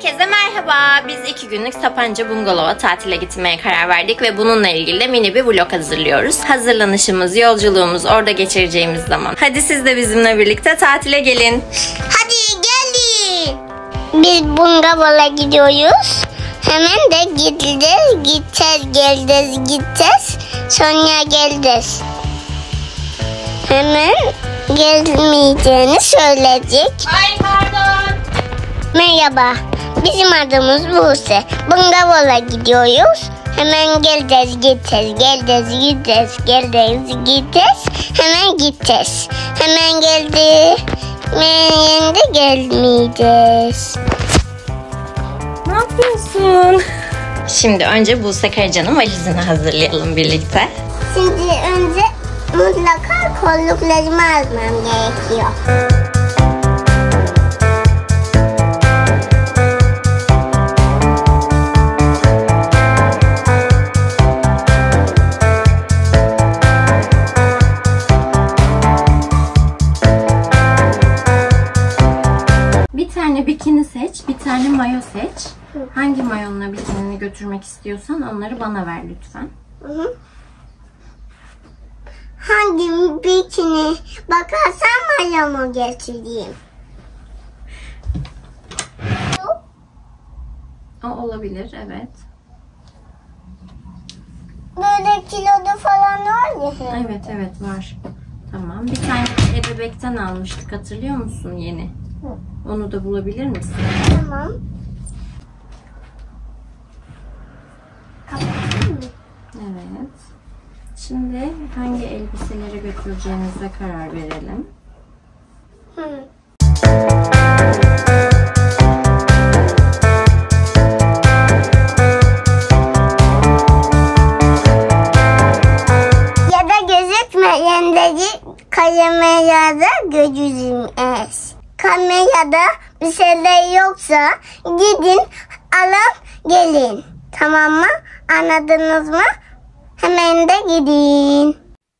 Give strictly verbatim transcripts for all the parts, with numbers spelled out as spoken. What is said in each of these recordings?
Herkese merhaba. Biz iki günlük Sapanca Bungalov'a tatile gitmeye karar verdik ve bununla ilgili de mini bir vlog hazırlıyoruz. Hazırlanışımız, yolculuğumuz, orada geçireceğimiz zaman. Hadi siz de bizimle birlikte tatile gelin. Hadi gelin. Biz Bungalov'a gidiyoruz. Hemen de gideceğiz, gideceğiz, geleceğiz, gideceğiz. Sonra geleceğiz. Hemen gelmeyeceğini söyleyecek. Ay pardon. Merhaba, bizim adımız Buse. Bungalov'a gidiyoruz. Hemen geleceğiz, gideceğiz, geleceğiz, gideceğiz, geleceğiz, gideceğiz. Hemen gideceğiz. Hemen geldi. Hemen de gelmeyeceğiz. Ne yapıyorsun? Şimdi önce Buse Karacan'ın valizini hazırlayalım birlikte. Şimdi önce mutlaka kolluklarımı almam gerekiyor. Bir tane bikini seç, bir tane mayo seç. Hangi mayonla bikinini götürmek istiyorsan onları bana ver lütfen. Hı hı. Hangi bikini bakarsan mayomu getireyim. O olabilir, evet. Böyle kilodu falan var ya. Evet, evet var. Tamam. Bir tane ebebekten almıştık, hatırlıyor musun yeni? Hı. Onu da bulabilir misin? Tamam. Kapattın mı? Evet. Şimdi hangi elbiseleri götüreceğimize karar verelim. Hı. Ya da gözükmeyenleri kamerada görürüz. Kamerada bir şeyler yoksa gidin alın gelin. Tamam mı? Anladınız mı? Hemen de gidin.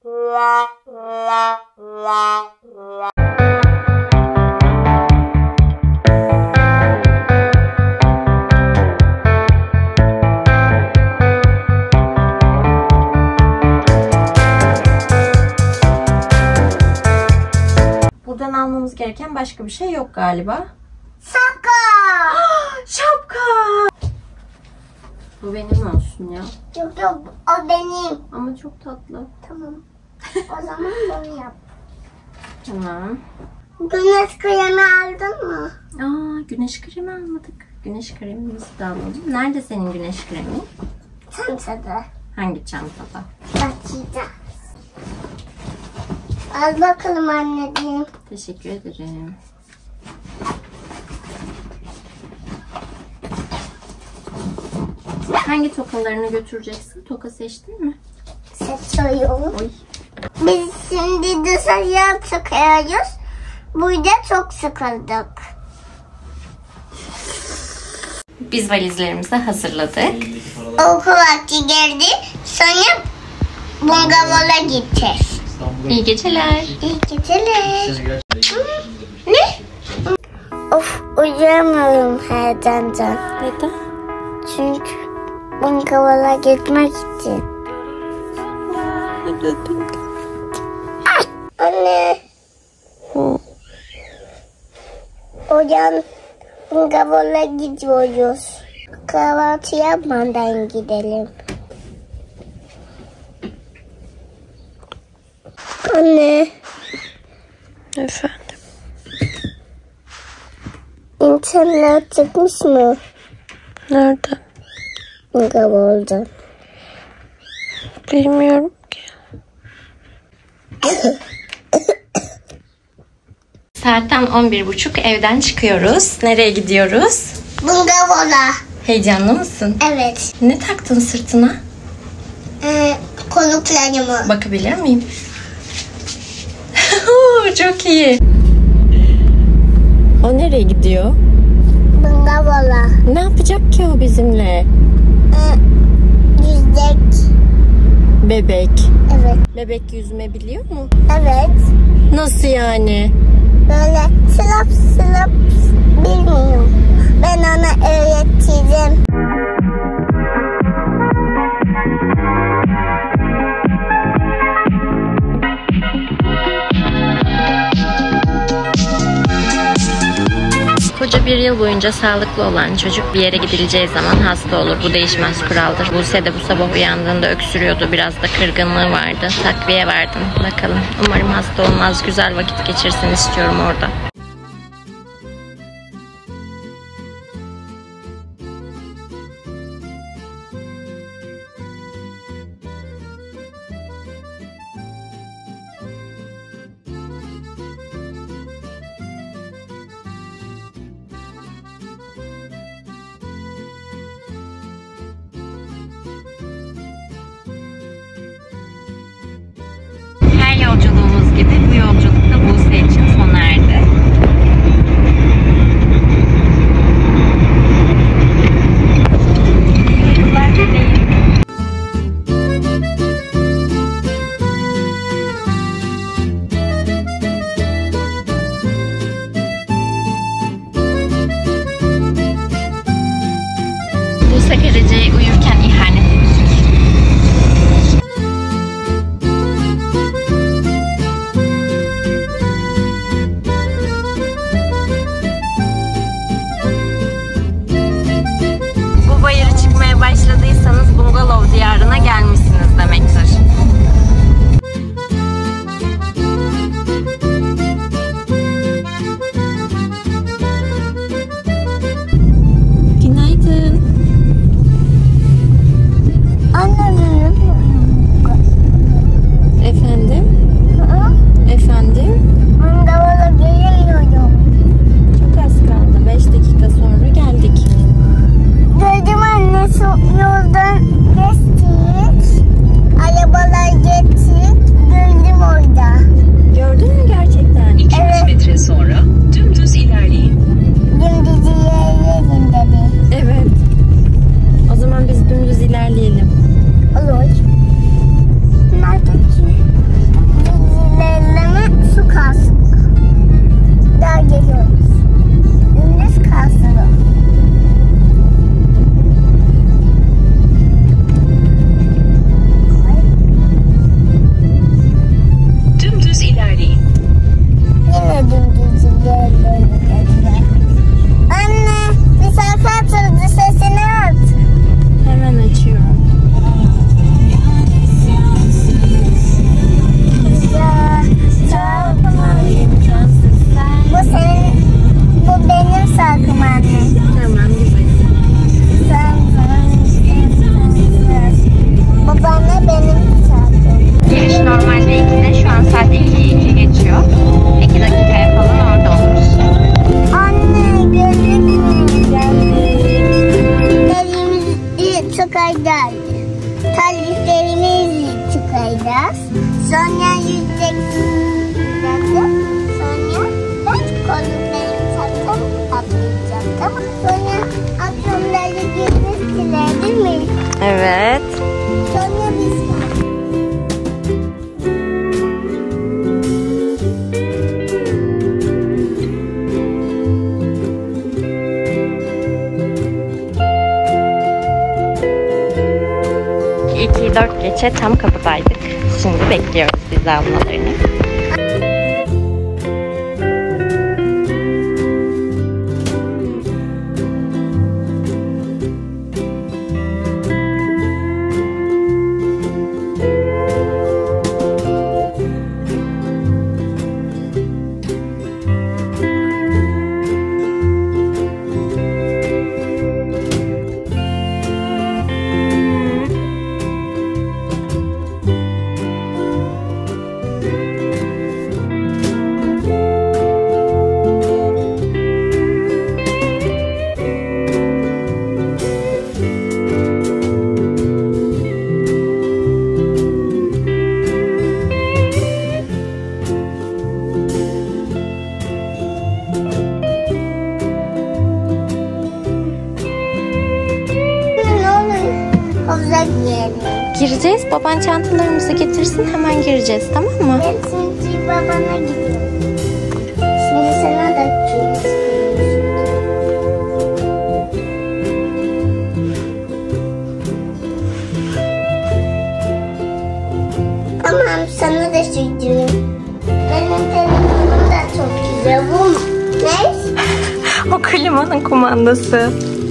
Buradan almamız gereken başka bir şey yok galiba. Şapka. Şapka! Bu benim olsun ya. Yok yok o benim. Ama çok tatlı. Tamam. O zaman bunu yap. Tamam. Güneş kremi aldın mı? Aa, güneş kremi almadık. Güneş kremimizi de alalım. Nerede senin güneş kremin? Çantada. Hangi çantada? Bakacağız. Al bakalım anneciğim. Teşekkür ederim. Hangi tokalarını götüreceksin? Toka seçtin mi? Seçiyorum. Oy. Biz şimdi dışarıya çıkıyoruz. Burada çok sıkıldık. Biz valizlerimizi hazırladık. Okul vakti geldi. Sonra Bungalov'a gideceğiz. İyi geceler. İyi geceler. Ne? Of uyuyamıyorum heyecandan. Neden? Çünkü Bungalov'a gitmek için. Ah, anne. Hocam Bungalov'a gidiyoruz. Kahvaltı yapmadan gidelim. Anne. Efendim? İnternet çıkmış mı? Nereden? Bungalov'dan. Bilmiyorum ki. Saatten on bir buçuk evden çıkıyoruz. Nereye gidiyoruz? Bungalov'a. Heyecanlı mısın? Evet. Ne taktın sırtına? Ee, konuklarımı. Bakabilir miyim? Çok iyi. O nereye gidiyor? Bungalov'a. Ne yapacak ki o bizimle? Ee, yüzecek. Bebek. Evet. Bebek yüzme biliyor mu? Evet. Nasıl yani? Böyle sılap sılap bilmiyorum. Ben ona Bir yıl boyunca sağlıklı olan çocuk bir yere gidileceği zaman hasta olur. Bu değişmez kuraldır. Buse de bu sabah uyandığında öksürüyordu. Biraz da kırgınlığı vardı. Takviye verdim. Bakalım. Umarım hasta olmaz. Güzel vakit geçirsin istiyorum orada. Her yolculuğumuz gibi bu yolculuk da Buse için sona erdi. Duygular dileğim. Buse Karaca'ya uyurken ihanet ettik. Başladıysanız bungalov diyarına gelmişsiniz demektir. Günaydın. Anne, Efendim? ha? Efendim? Bungalova gelemiyorum. Çok az kaldı. beş dakika sonra geldik. Gördüm anne, yoldan geçtik. Arabalar geçtik. Gördüm orada. Gördün mü gerçekten? iki yüz Evet. metre sonra dümdüz ilerleyin. Dümdüz ilerleyelim dedi. Evet. O zaman biz dümdüz ilerleyelim. Olur. Neredeki? Dümdüz ilerleme su kalsın. Daha geliyoruz. Dümdüz kalsın. Dümdüz ilerleyin. Yine dümdüz ilerleyelim dediler. Anne, bir şarkı atıldı, sesini aç. Hemen açıyorum. Ya, şarkım İmkansız sen. Bu senin, bu benim şarkım anne. Tamam güzel. Sen, sen, sen, sen. Bu bana benim şarkım. Giriş normalde ikide, şu an saat ikiyi iki geçiyor. iki dakikaya falan orada oluruz. Anne, gördün mü? Terimizi çıkaracağız. Terliklerimizi çıkaracağız. Sonra yüzeceksin. Sonra ben kollarımı taktım, atlayacağım, tamam. Sonra aklımdaki gözü siler, değil mi? Evet. Sonra biz iki dört geçe tam kapıdaydık. Şimdi bekliyoruz vize almalarını. Gireceğiz. Baban çantalarımızı getirsin. Hemen gireceğiz. Tamam mı? Ben şimdi babana gidiyorum. Şimdi sana da çiğ. Tamam, sana da sürdüreyim. Benim telefonum da çok güzel. Bu ne? O klimanın kumandası.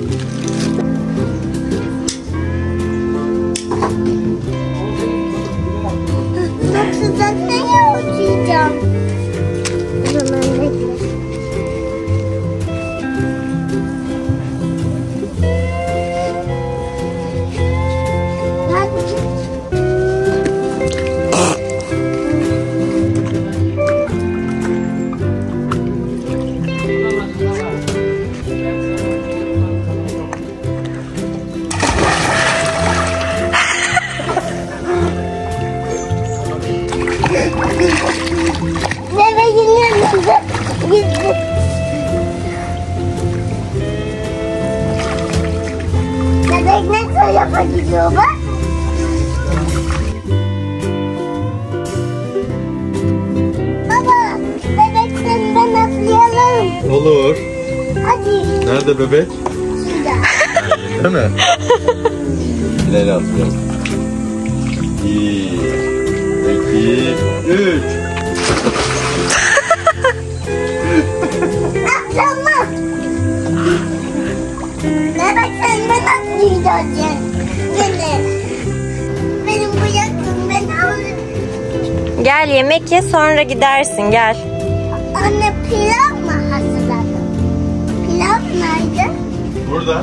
Nasıl zaten uçacağım. O zaman bekle. Bebeğin yanında gitti. Bebek ne tarafa gidiyor bak. Baba, bebek senden atlayalım. Olur. Hadi. Nerede bebek? Şurada. Değil mi? Bilal atıyor. Bir, iki, üç. Atlama. Bebek senden atlayacak. Gel. Benim bu yakın, ben alırım. Gel yemek ye sonra gidersin gel. Anne pilav mı hazırladın? Pilav nerede? Burada.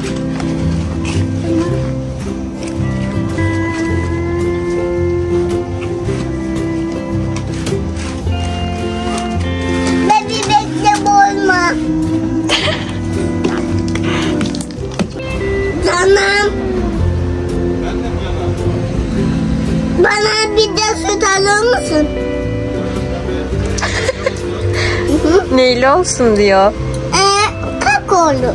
Bebi bekle boğulma. Tamam. Bana bir de süt alır mısın? Neyli olsun diyor. Ee, kakaolu.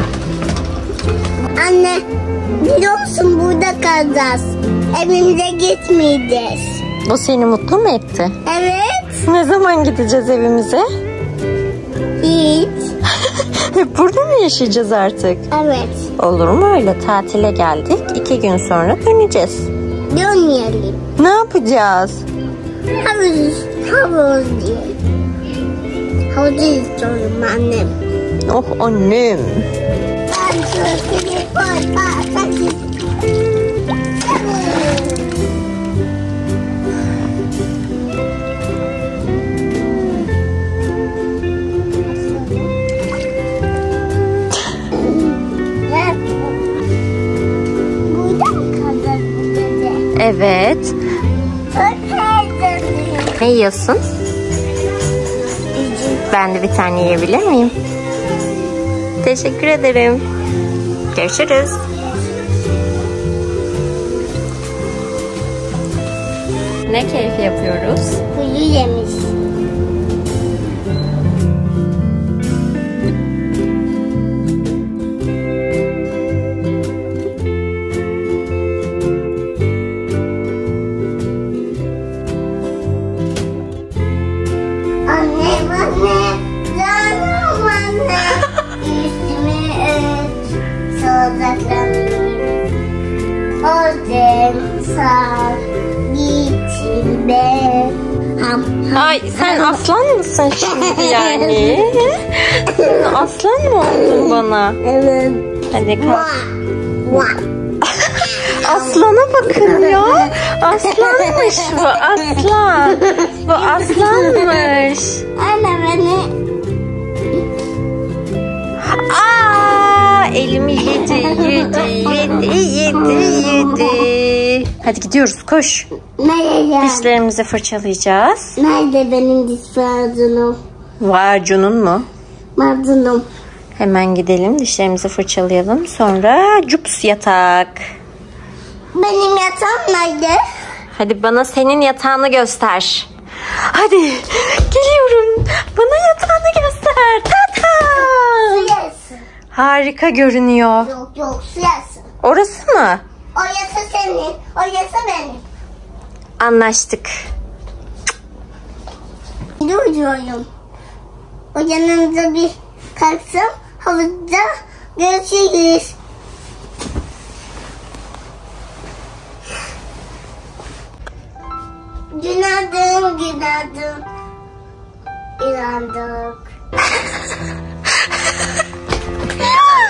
Anne, biliyor musun burada kalacağız. Evimize gitmeyeceğiz. Bu seni mutlu mu etti? Evet. Ne zaman gideceğiz evimize? Hiç. Hep burada mı yaşayacağız artık? Evet. Olur mu öyle? Tatile geldik. İki gün sonra döneceğiz. Dönmeyelim. Ne yapacağız? Havuz, havuz diye. Havuzu istiyorum annem. Oh annem. Ben şöyle koy, bak, burada mı kalacağız bu gece? Evet. Çok heyecanlıyım. Ne yiyorsun? Ben de bir tane yiyebilir miyim? Teşekkür ederim. Görüşürüz. Ne keyfi yapıyoruz? Kuyu yemiş. Anne, anne, canım anne. Üstümü ört, sağlıklanıyorum. Oldum sağ, gittim be. Ham, ham. Ay sen aslan mısın şimdi yani? Aslan mı oldun bana? Evet. Hadi kalk. Vah, vah. Aslana bakın ya. Aslanmış bu aslan. Bu aslanmış. Anne beni. Aa, elimi yedi, yedi, yedi, yedi, yedi. Hadi gidiyoruz koş. Nereye? Dişlerimizi fırçalayacağız. Nerede benim diş macunum? Vacunun mu? Macunum. Hemen gidelim dişlerimizi fırçalayalım. Sonra cups yatak. Benim yatağım nerede? Hadi bana senin yatağını göster. Hadi geliyorum. Bana yatağını göster. Tata. Suyasın. Harika görünüyor. Yok yok suyasın. Orası mı? O yasa senin. O yasa benim. Anlaştık. Gidiyorum. O yanınıza bir kalksam havuzda görüşürüz. Günaydın, günaydın. İnandık.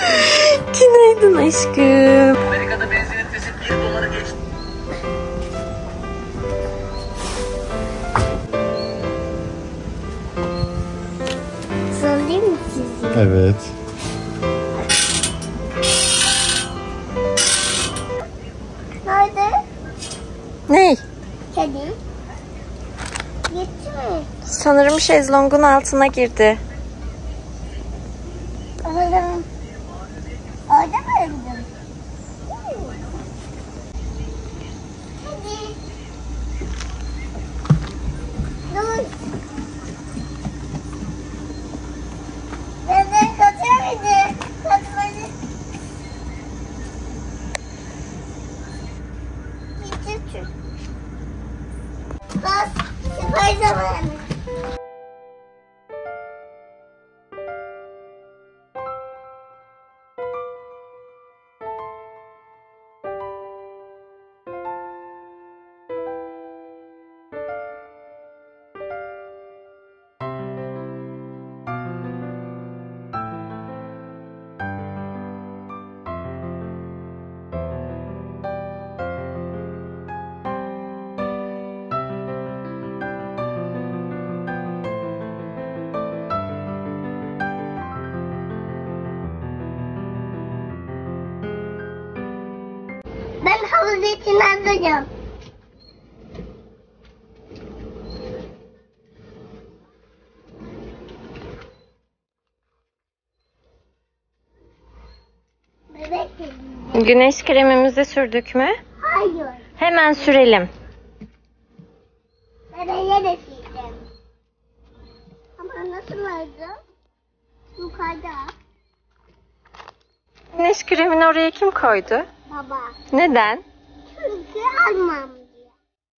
Günaydın aşkım. Amerika'da benzinin fesi bir dolara geçti. Söyleyeyim mi size? Evet. Nerede? Ney? Kedi. Gitti mi? Sanırım şezlongun altına girdi. Orada mı? Orada mı öldüm? Kedi. Dur. Beni kaçırmadı. Kaçmadı. Gitti çünkü. Bas. Sıfır zamanı. Ben havuz içinden duyuyorum. Bebek kedisi. Güneş kremimizi sürdük mü? Hayır. Hemen sürelim. Bebeğe de sildim. Ama nasıl oldu? Yukarıda. Güneş kremini oraya kim koydu? Baba. Neden? Çünkü almam diye.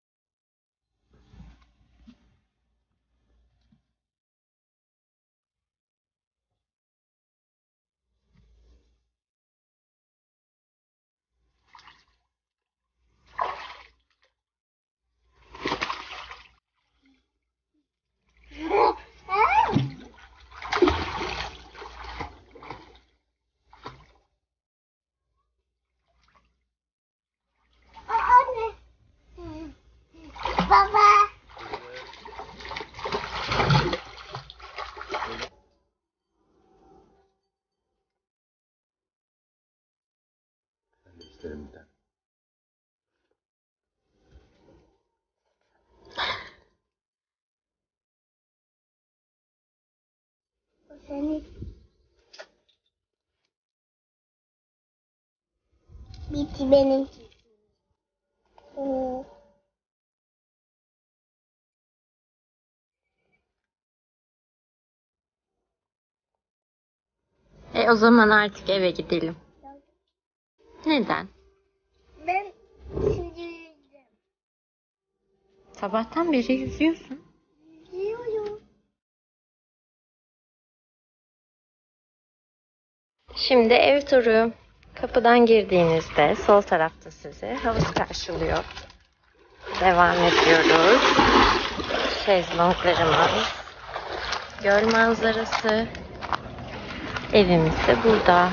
Aa, anne. Baba. Kardeşlerimden. Bu senin. Bitti benim. Oo. E o zaman artık eve gidelim. Neden? Ben şimdi yüzdüm. Sabahtan beri yüzüyorsun. Yüzüyorum. Şimdi ev turu. Kapıdan girdiğinizde sol tarafta sizi havuz karşılıyor. Devam ediyoruz. Şezlonglarımız, göl manzarası. Evimiz de burada.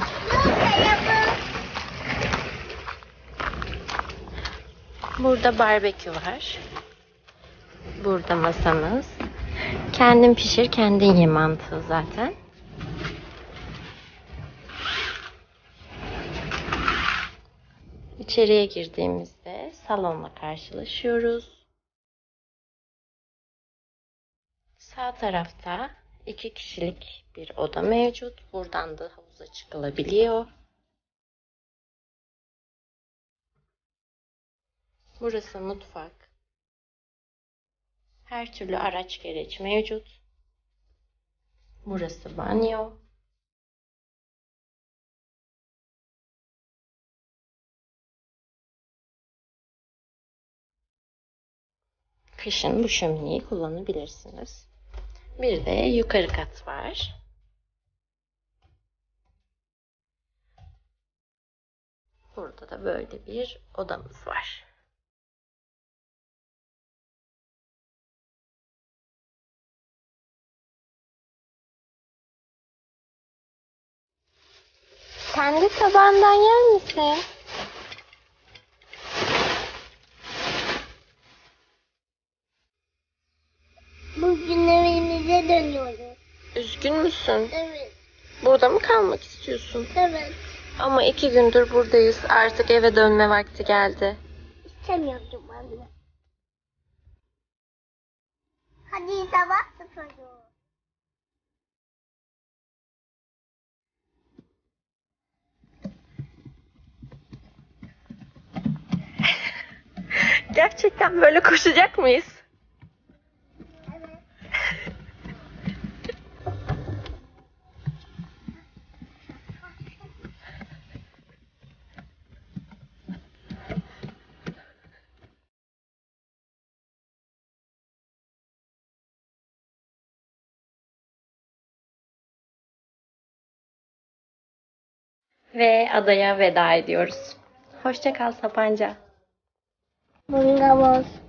Burada barbekü var. Burada masamız. Kendin pişir, kendin ye mantığı zaten. İçeriye girdiğimizde salonla karşılaşıyoruz. Sağ tarafta iki kişilik bir oda mevcut. Buradan da havuza çıkılabiliyor. Burası mutfak. Her türlü araç gereç mevcut. Burası banyo. Kışın bu şömineyi kullanabilirsiniz. Bir de yukarı kat var. Burada da böyle bir odamız var. Kendi tabağından yer misin? Bugün evimize dönüyoruz. Üzgün müsün? Evet. Burada mı kalmak istiyorsun? Evet. Ama iki gündür buradayız. Artık eve dönme vakti geldi. İstemiyordum anne. Hadi sabah sıfırı. Gerçekten böyle koşacak mıyız? Evet. Ve adaya veda ediyoruz. Hoşça kal Sapanca. Bungalov.